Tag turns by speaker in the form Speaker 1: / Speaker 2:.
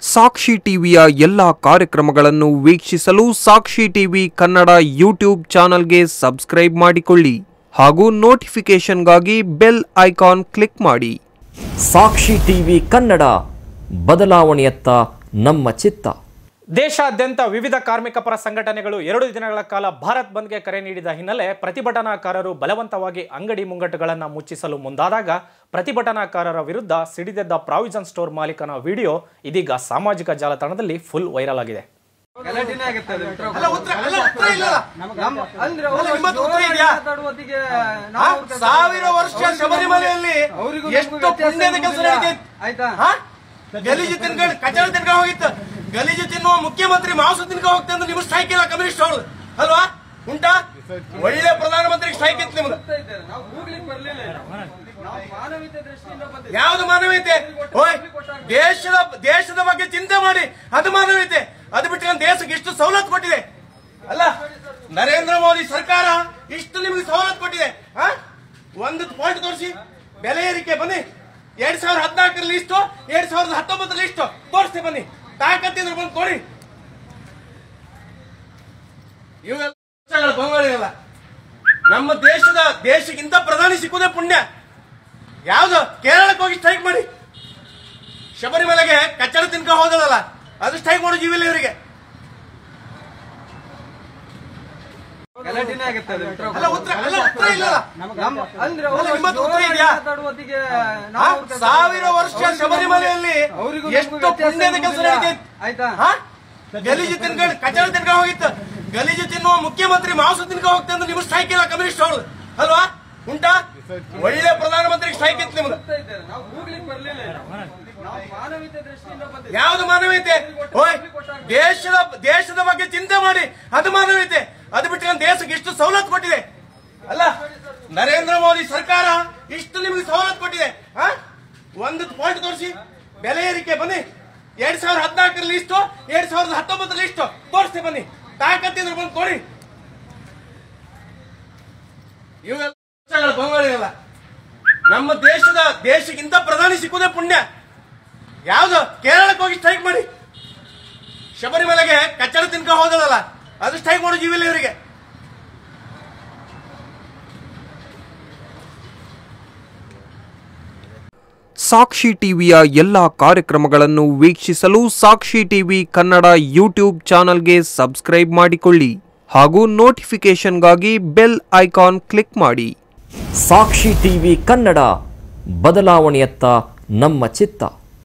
Speaker 1: ಸಾಕ್ಷಿ ಟಿವಿಯ ಎಲ್ಲ ಕಾರ್ಯಕ್ರಮಗಳನ್ನು ವೀಕ್ಷಿಸಲು ಸಾಕ್ಷಿ ಟಿವಿ ಕನ್ನಡ ಯೂಟ್ಯೂಬ್ ಚಾನೆಲ್ಗೆ ಸಬ್ಸ್ಕ್ರೈಬ್ ಮಾಡಿಕೊಳ್ಳಿ ಹಾಗೂ ನೋಟಿಫಿಕೇಶನ್ಗಾಗಿ ಬೆಲ್ ಐಕಾನ್ ಕ್ಲಿಕ್ ಮಾಡಿ.
Speaker 2: ಸಾಕ್ಷಿ ಟಿವಿ ಕನ್ನಡ, ಬದಲಾವಣೆಯತ್ತ ನಮ್ಮ ಚಿತ್ತ.
Speaker 3: ದೇಶಾದ್ಯಂತ ವಿವಿಧ ಕಾರ್ಮಿಕ ಪರ ಸಂಘಟನೆಗಳು 2 ದಿನಗಳ ಕಾಲ ಭಾರತ್ ಬಂದ್ಗೆ ಕರೆ ನೀಡಿದ ಹಿನ್ನೆಲೆ ಪ್ರತಿಭಟನಾಕಾರರು ಬಲವಂತವಾಗಿ ಅಂಗಡಿ ಮುಂಗಟ್ಟುಗಳನ್ನು ಮುಚ್ಚಿಸಲು ಮುಂದಾದಾಗ ಪ್ರತಿಭಟನಾಕಾರರ ವಿರುದ್ಧ ಸಿಡಿದೆದ್ದ ಪ್ರಾವಿಷನ್ ಸ್ಟೋರ್ ಮಾಲೀಕನ ವಿಡಿಯೋ ಇದೀಗ ಸಾಮಾಜಿಕ ಜಾಲತಾಣದಲ್ಲಿ ಫುಲ್ ವೈರಲ್ ಆಗಿದೆ.
Speaker 4: ಸಾವಿರ ವರ್ಷ ಶಬರಿಮಲೆಯಲ್ಲಿ ಎಷ್ಟು ಪುಣ್ಯದ ಕೆಲಸ ಆಯ್ತಾ? ಗಲೀಜು ತಿನ್ಕೊಂಡು ಕಚಡ ತಿನ್ಕೊಂಡು ಹೋಗಿತ್ತು. ಗಲೀಜು ತಿನ್ನುವ ಮುಖ್ಯಮಂತ್ರಿ ಮಾಂಸ ತಿನ್ಕೊಂಡು ಹೋಗ್ತಾ ಅಂದ್ರೆ ನಿಮ್ಗೆ ಸ್ಟ್ರೈಕ್ ಇಲ್ಲ, ಕಮ್ಯುನಿಸ್ಟ್ ಅವರು ಅಲ್ವಾ? ಉಂಟಾ? ಒಳ್ಳೆ ಪ್ರಧಾನಮಂತ್ರಿ ಸ್ಟ್ರೈಕ್ ಇತ್ತು ನಿಮ್ಗೆ. ಯಾವ್ದು ಮಾನವೀಯತೆ? ದೇಶದ ಬಗ್ಗೆ ಚಿಂತೆ ಮಾಡಿ ಅದು ಮಾನವೀಯತೆ. ಅದು ಬಿಟ್ಟು ದೇಶಕ್ಕೆ ಇಷ್ಟು ಸವಲತ್ತು ಕೊಟ್ಟಿದೆ ಅಲ್ಲ, ನರೇಂದ್ರ ಮೋದಿ ಸರ್ಕಾರ ಇಷ್ಟು ನಿಮ್ಗೆ ಸವಲತ್ತು ಕೊಟ್ಟಿದೆ. ಒಂದು ಪಾಯಿಂಟ್ ತೋರಿಸಿ. ಬೆಲೆ ಏರಿಕೆ ಬನ್ನಿ, 2014 ಇಷ್ಟು, 2019 ಇಷ್ಟು ತೋರಿಸ್ತೆ ಬನ್ನಿ. ತಾಕತ್ತಿದ್ರೆ ಬಂದು ಕೊಡಿ. ಇವೆಲ್ಲ ಬಂಗಾಳಿರಲ್ಲ. ನಮ್ಮ ದೇಶಕ್ಕಿಂತ ಪ್ರಧಾನಿ ಸಿಕ್ಕುದೇ ಪುಣ್ಯ. ಯಾವ್ದು? ಕೇರಳಕ್ಕೆ ಹೋಗಿ ಸ್ಟ್ರೈಕ್ ಮಾಡಿ. ಶಬರಿಮಲೆಗೆ ಕಚ್ಚಡ ತಿನ್ಕೊಂಡು ಹೋದಲ್ಲ, ಅದು ಸ್ಟ್ರೈಕ್ ಮಾಡೋ ಜೀವಿಲ್ಲ ಇವರಿಗೆ. ಸಾವಿರ ವರ್ಷ ಶಬರಿಮಲೆಯಲ್ಲಿ ಎಷ್ಟು ಪುಣ್ಯದ ಕೆಲಸ ಆಯ್ತಾ? ಗಲೀಜು ತಿನ್ಕೊಂಡು ಕಚಡ ತಿನ್ಕೊಂಡು ಹೋಗಿತ್ತು. ಗಲೀಜು ತಿನ್ನುವ ಮುಖ್ಯಮಂತ್ರಿ ಮಾಂಸ ತಿನ್ಕೊಂಡು ಹೋಗ್ತಾ ಅಂದ್ರೆ ನಿಮ್ಗೆ ಸ್ಟ್ರೈಕ್ ಇಲ್ಲ, ಕಮ್ಯುನಿಸ್ಟ್ ಅವರು ಅಲ್ವಾ? ಉಂಟಾ? ಒಳ್ಳೆ ಪ್ರಧಾನಮಂತ್ರಿ ಸ್ಟ್ರೈಕ್ ಇತ್ತು ನಿಮ್ಗೆ. ಯಾವ್ದು ಮಾನವೀಯತೆ? ದೇಶದ ಬಗ್ಗೆ ಚಿಂತೆ ಮಾಡಿ ಅದು ಮಾನವೀಯತೆ. ಅದು ಬಿಟ್ಟು ದೇಶಕ್ಕೆ ಇಷ್ಟು ಸವಲತ್ತು ಕೊಟ್ಟಿದೆ ಅಲ್ಲ, ನರೇಂದ್ರ ಮೋದಿ ಸರ್ಕಾರ ಇಷ್ಟು ನಿಮ್ಗೆ ಸವಲತ್ತು ಕೊಟ್ಟಿದೆ. ಒಂದು ಪಾಯಿಂಟ್ ತೋರಿಸಿ. ಬೆಲೆ ಏರಿಕೆ ಬನ್ನಿ, 2014 ಇಷ್ಟು, 2019 ಇಷ್ಟು ತೋರಿಸ್ತೆ ಬನ್ನಿ. ತಾಕತ್ತಿದ್ರೆ ಬಂದು ಕೊಡಿ. ಇವೆಲ್ಲ ಬಂಗಾಳಿರಲ್ಲ. ನಮ್ಮ ದೇಶಕ್ಕಿಂತ ಪ್ರಧಾನಿ ಸಿಕ್ಕುದೇ ಪುಣ್ಯ. ಯಾವ್ದು? ಕೇರಳಕ್ಕೆ ಹೋಗಿ ಸ್ಟ್ರೈಕ್ ಮಾಡಿ. ಶಬರಿಮಲೆಗೆ ಕಚ್ಚಡ ತಿನ್ಕೊಂಡು ಹೋದಲ್ಲ, ಅದು ಸ್ಟ್ರೈಕ್ ಮಾಡೋ ಜೀವಿಲ್ಲ ಇವರಿಗೆ.
Speaker 1: ಸಾಕ್ಷಿ ಟಿವಿಯ ಎಲ್ಲ ಕಾರ್ಯಕ್ರಮಗಳನ್ನು ವೀಕ್ಷಿಸಲು ಸಾಕ್ಷಿ ಟಿವಿ ಕನ್ನಡ ಯೂಟ್ಯೂಬ್ ಚಾನೆಲ್ಗೆ ಸಬ್ಸ್ಕ್ರೈಬ್ ಮಾಡಿಕೊಳ್ಳಿ ಹಾಗೂ ನೋಟಿಫಿಕೇಶನ್ಗಾಗಿ ಬೆಲ್ ಐಕಾನ್ ಕ್ಲಿಕ್ ಮಾಡಿ.
Speaker 2: ಸಾಕ್ಷಿ ಟಿವಿ ಕನ್ನಡ, ಬದಲಾವಣೆಯತ್ತ ನಮ್ಮ ಚಿತ್ತ.